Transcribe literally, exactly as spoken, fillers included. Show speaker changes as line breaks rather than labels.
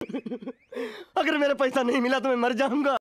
अगर मेरा पैसा नहीं मिला तो मैं मर जाऊंगा।